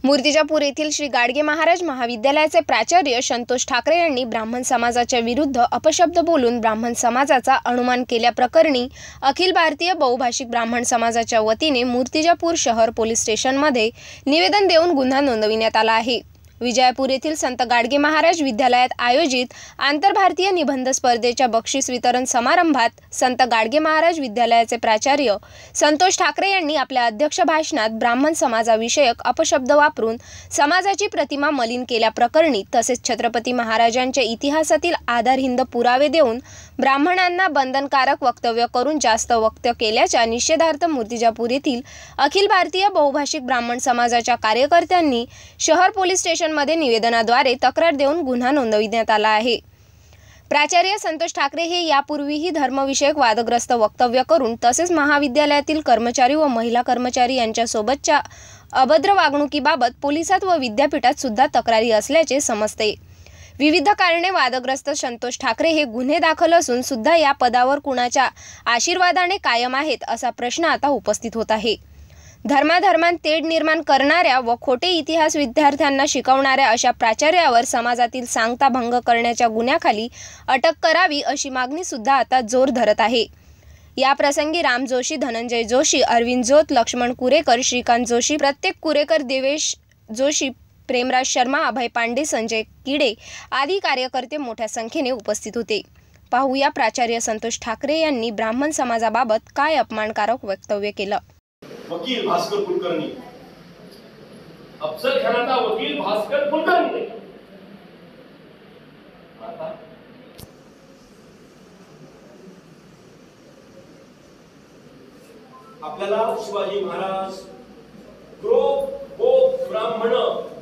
मूर्तिजापूर येथील श्री गाडगे महाराज महाविद्यालयाचे प्राचार्य संतोष ठाकरे यांनी ब्राह्मण समाजाच्या विरुद्ध अपशब्द बोलून ब्राह्मण समाजाचा अनुमान केल्याप्रकरणी अखिल भारतीय बहुभाषिक ब्राह्मण समाजाच्या वतीने मूर्तिजापूर शहर पोलीस स्टेशनमध्ये निवेदन देऊन गुन्हा नोंदविण्यात आला आहे। विजयपूर येथील संत गाडगे महाराज विद्यालयात आयोजित आंतरभारतीय निबंध स्पर्धेच्या बक्षीस वितरण समारंभात संत गाडगे महाराज विद्यालयाचे प्राचार्य संतोष ठाकरे यांनी आपल्या अध्यक्ष भाषणात ब्राह्मण समाजाविषयक अपशब्द वापरून समाजाची प्रतिमा मलिन केल्याप्रकरणी तसेच छत्रपती महाराजांच्या इतिहासातील आधारहिंद पुरावे देऊन ब्राह्मणांना बंधनकारक वक्तव्य करून जास्त वक्तव्य केल्याच्या निषेधार्थ मूर्तिजापूर येथील अखिल भारतीय बहुभाषिक ब्राह्मण समाजाच्या कार्यकर्त्यांनी शहर पोलीस स्टेशनमध्ये निवेदनाद्वारे तक्रार देऊन गुन्हा नोंदविण्यात आला आहे। प्राचार्य संतोष ठाकरे हे यापूर्वीही धर्मविषयक वादग्रस्त वक्तव्य करून तसेच महाविद्यालयातील कर्मचारी व महिला कर्मचारी यांच्यासोबतच्या अभद्र वागणुकीबाबत पोलिसात व विद्यापीठात सुद्धा तक्रारी असल्याचे समजते। विविध कारणे वादग्रस्त संतोष ठाकरे हे गुन्हे दाखल असून सुद्धा या पदावर कुणाच्या आशीर्वादाने कायम आहेत असा प्रश्न आता उपस्थित होत आहे। धर्माधर्मांत तेढ निर्माण करणाऱ्या व खोटे इतिहास विद्यार्थ्यांना शिकवणाऱ्या अशा प्राचार्यावर समाजातील सांगता भंग करण्याच्या गुन्ह्याखाली अटक करावी अशी मागणी सुद्धा आता जोर धरत आहे। या प्रसंगी राम जोशी, धनंजय जोशी, अरविंद जोत, लक्ष्मण कुरेकर, श्रीकांत जोशी, प्रत्येक कुरेकर, देवेश जोशी, प्रेमराज शर्मा, अभय पांडे, संजय किडे आदी कार्यकर्ते मोठ्या संख्येने उपस्थित होते। पाहूया प्राचार्य संतोष ठाकरे यांनी ब्राह्मण समाजाबाबत काय अपमानकारक वक्तव्य केलं। वकील भास्कर कुलकर्णी, अफजल खानाचा वकील भास्कर कुलकर्णी। आपल्याला शिवाजी महाराज गोप ब्राह्मण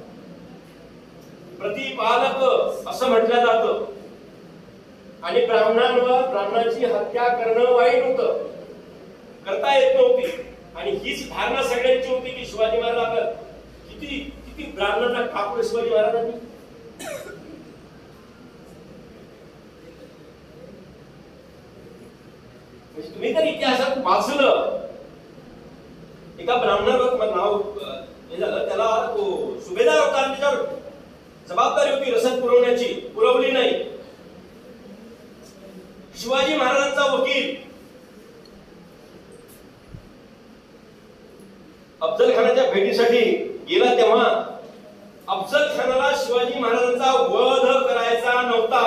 प्रतिपालक असं म्हटलं जातं आणि ब्राह्मणाची हत्या करणं वाईट होतं, करता येत नव्हती आणि हीच धारणा सगळ्यांची होती की शिवाजी महाराज किती ब्राह्मणांना कापलं शिवाजी महाराजांनी। तुम्ही तर इतिहासात वाचलं, एका ब्राह्मणावर नाव हे झालं, त्याला तो सुभेदार होता आणि त्याच्यावर जबाबदारी होती रसद पुरवण्याची, पुरवली नाही। शिवाजी महाराजांचा वकील अफजल खानाच्या भेटीसाठी गेला तेव्हा अफजल खानाला शिवाजी महाराजांचा वध करायचा नव्हता।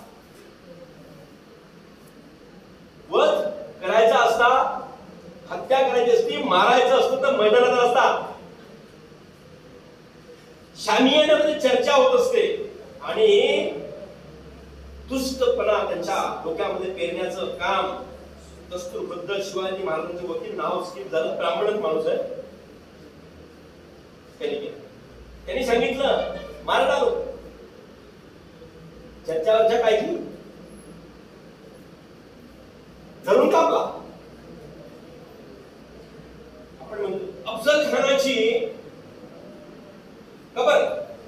वध करायचा असता, हत्या करायची असती, मारायचं असतं तर मैदानात असता। शामियानामध्ये चर्चा होत असते आणि दुष्टपणा त्यांच्या डोक्यामध्ये पेरण्याचं काम दस्तूरबद्ध शिवाजी महाराजांचे वकील नाव स्किप झालं, ब्राह्मणच माणूस आहे, त्यांनी सांगितलं मारत आलो। चर्चावरच्या काय की धरून कापला। आपण म्हणतो अफजल खानाची कबर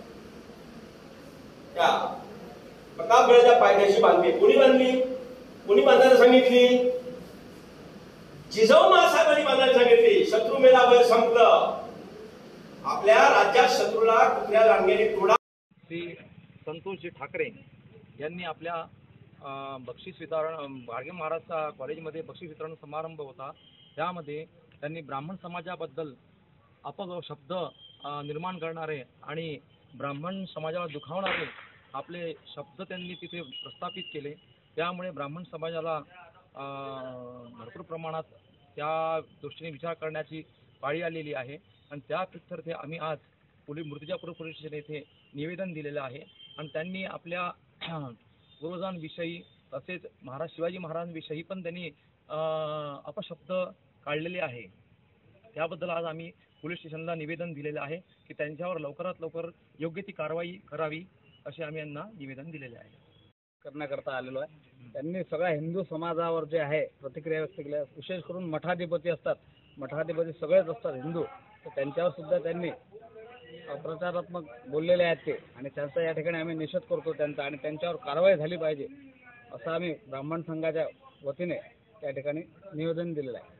त्या प्रतापगडाच्या पायथ्याशी बांधली। कोणी बांधली? कोणी बांधायला सांगितली? जिजाऊ महासाहेबांनी बांधायला सांगितली। शत्रू मेला वय संपलं, आपल्या राज्यात शत्रूला कुत्र्या रांगेने तोडा। श्री संतोषजी ठाकरे यांनी आपल्या बक्षीस वितरण गाडगे महाराजच्या कॉलेजमध्ये बक्षीस वितरण समारंभ होता, त्यामध्ये त्यांनी ब्राह्मण समाजाबद्दल अपशब्द निर्माण करणारे आणि ब्राह्मण समाजाला दुखावणारे आपले शब्द त्यांनी तिथे प्रस्थापित केले। त्यामुळे ब्राह्मण समाजाला भरपूर प्रमाणात त्या दृष्टीने विचार करण्याची पाळी आलेली आहे आणि त्या प्रित्यर्थे आम्ही आज मूर्तिजापूर पोलीस स्टेशन येथे निवेदन दिलेलं आहे आणि त्यांनी आपल्या पूर्वजांविषयी तसेच शिवाजी महाराजांविषयी पण त्यांनी अपशब्द काढलेले आहे। त्याबद्दल आज आम्ही पोलीस स्टेशनला निवेदन दिलेलं आहे की त्यांच्यावर लवकरात लवकर योग्य ती कारवाई करावी असे आम्ही यांना निवेदन दिलेले आहे। करण्याकरता आलेलो आहे। त्यांनी सगळ्या हिंदू समाजावर जे आहे प्रतिक्रिया व्यक्त केल्या, विशेष करून मठाधिपती असतात, मठाधिपती सगळेच असतात हिंदू, तर त्यांच्यावर सुद्धा त्यांनी प्रचारात्मक बोललेले आहेत ते आणि त्यांचा या ठिकाणी आम्ही निषेध करतो त्यांचा आणि त्यांच्यावर कारवाई झाली पाहिजे असं आम्ही ब्राह्मण संघाच्या वतीने त्या ठिकाणी निवेदन दिलेलं आहे।